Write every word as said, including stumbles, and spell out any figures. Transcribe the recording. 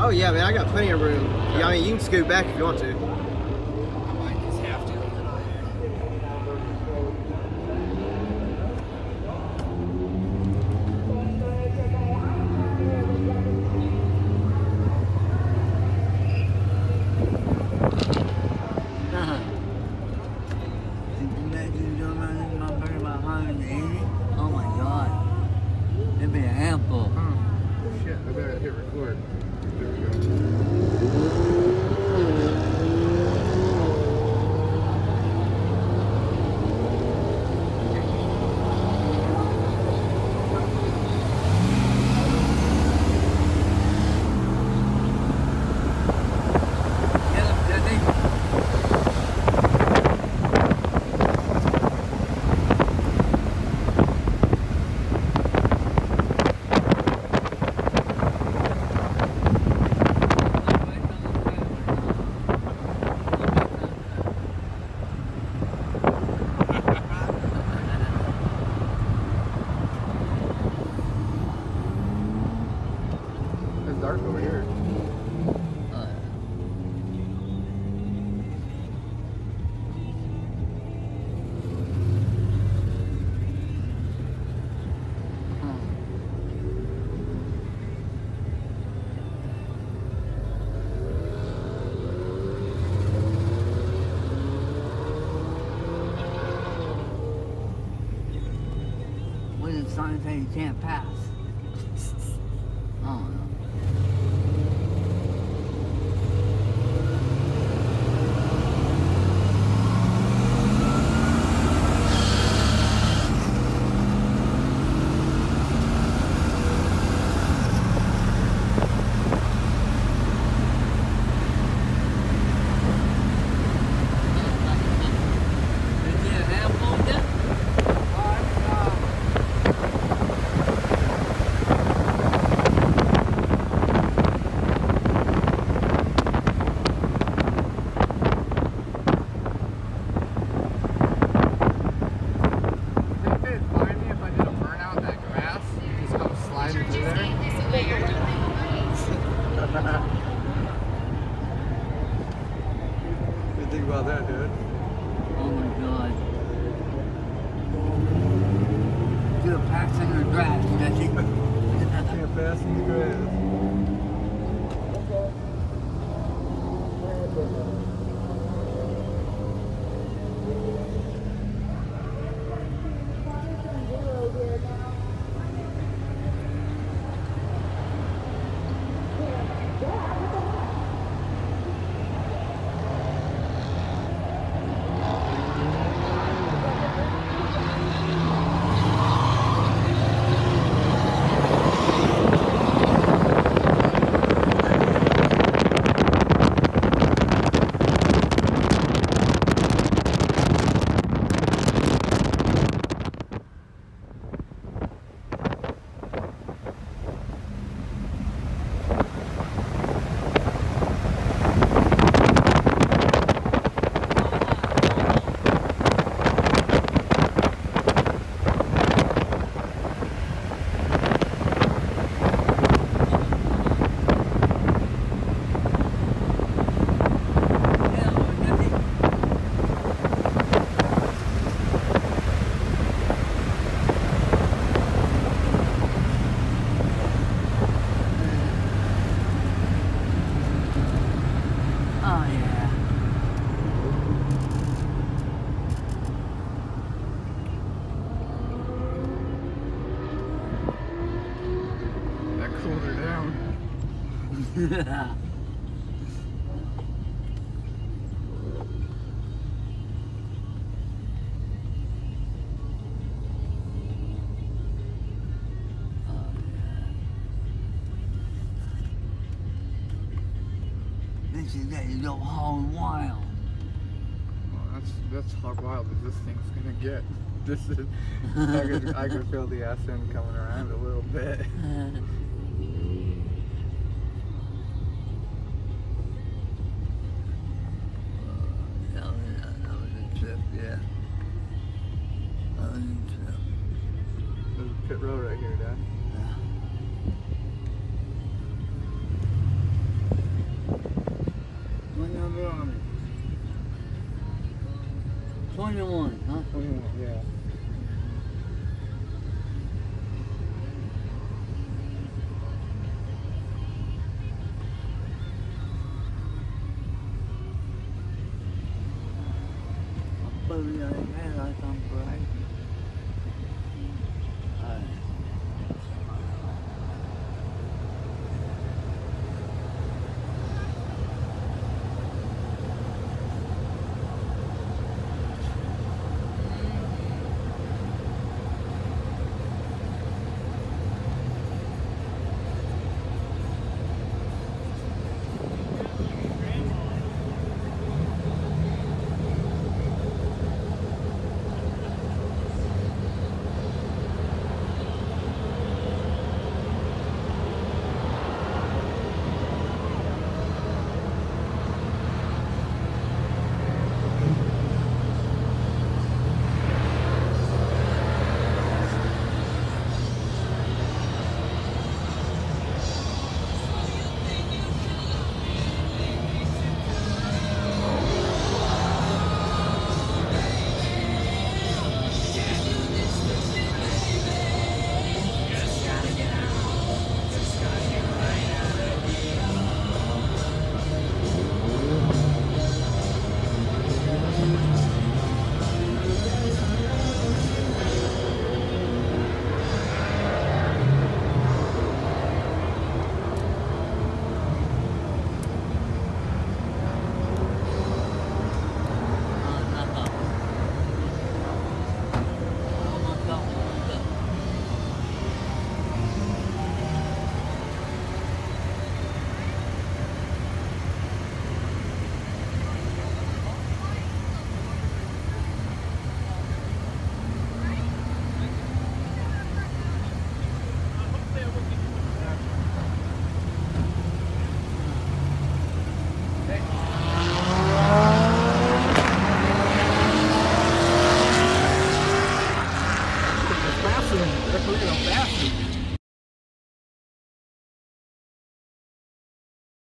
Oh yeah, man, I got plenty of room. Yeah, I mean, you can scoot back if you want to. I might just have to a little here. Oh my god. It'd be a handful. Oh, shit, I better hit record. There we go. It's dark over here. What is the sign saying you can't pass? Oh no. What do you think about that, dude? Oh my god. Do a pass in your grass, Jessie. Can't pass in the grass. Yeah. This is that you go hog wild. Well, that's that's hog wild as this thing's gonna get. This is I could I could feel the S N coming around a little bit. That was, that was a trip, yeah. That was a trip. There's a pit road right here, Dad. Yeah. twenty-one, huh? twenty-one, yeah. But yeah, man, I come right. Uh,